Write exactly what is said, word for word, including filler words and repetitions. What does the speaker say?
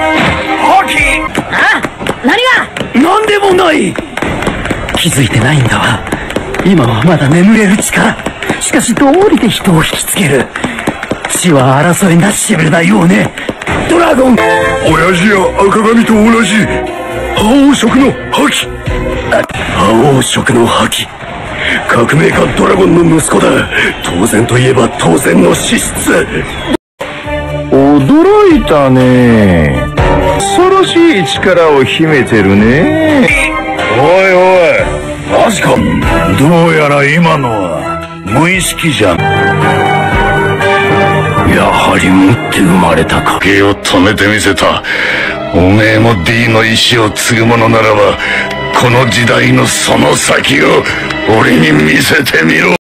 覇気。 あ、何が？ なんでもない。気づいてないんだわ。今はまだ眠れる力。しかしどうりで人を引きつける。血は争いなしぶだよね。ドラゴン。 親父や赤髪と同じ覇王色の覇気。覇王色の覇気。革命家ドラゴンの息子だ。当然といえば当然の資質。 驚いたね。恐ろしい力を秘めてるね。 おいおい、マジか。どうやら今のは無意識じゃん。やはり持って生まれたか。芸を止めてみせた。おめえも D の意志を継ぐものならば、この時代のその先を俺に見せてみろ。